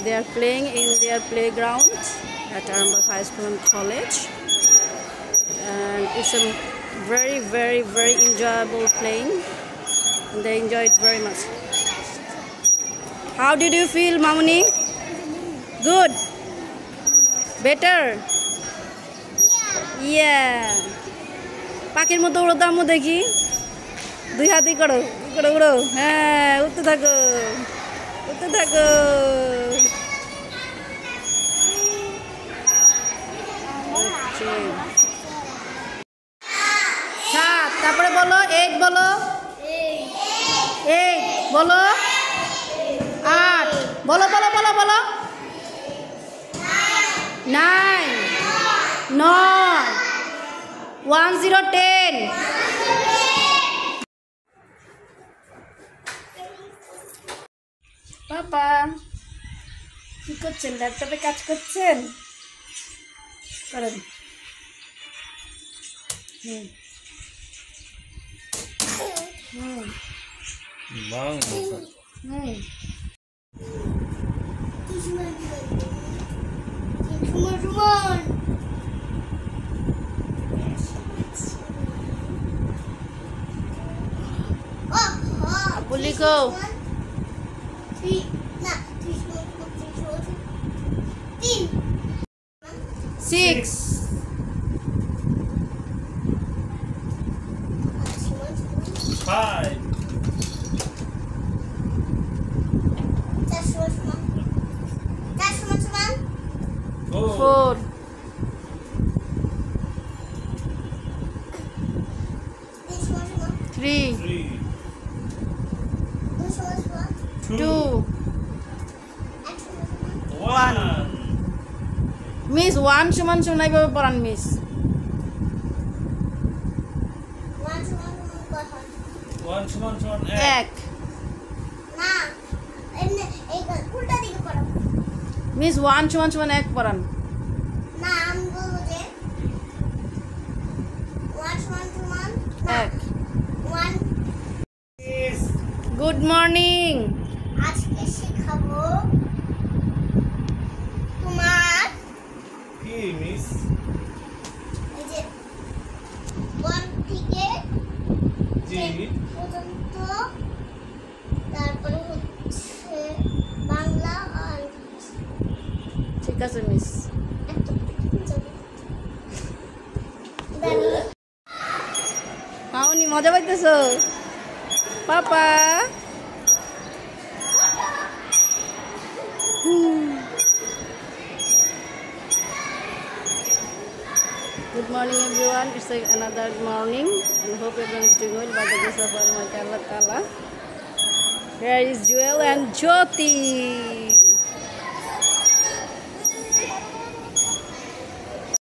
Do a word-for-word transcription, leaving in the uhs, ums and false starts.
They are playing in their playground at Arambagh High School and College, and it's a very, very, very enjoyable playing. And they enjoy it very much. How did you feel, Mamuni? Good. Better. Yeah. পাখির মতো উড়ো তো আম্মু দেখি দুই হাতই করো করো উড়ো হ্যাঁ উঠতে থাকো উঠতে থাকো সাত তারপরে বলো এইট বলো এইট বলো আট বলো বলো বলো বলো নাইন নয় One zero ten. Papa, কি করছেন? ল্যাপটপে কাজ করছেন? করেন। হুম। হুম। বাহ। হুম। Go. Three, nah, three, four, three, four, three. Six. Five. That's what one. That's what one. Four. Four. This one one. Three. Three. Two. One. Miss one সমান সমান এইভাবে পড়ান মিস One সমান সমান এক না এমনি এই উল্টা দিকে পড়ো মিস one সমান সমান এক পড়ান না আমি বলবো যে one সমান সমান এক one গুড মর্নিং আজকে শেখাবো তোমার কি মিস এই যে one থেকে জি পর্যন্ত তারপরে হচ্ছে বাংলা আর ঠিক আছে মিস মাউনি মজা পাইতেছো পাপা Good morning everyone, it's like another morning and hope everyone is doing well by the grace of Almighty Allah Ta'ala. Here is Joel and Jyoti.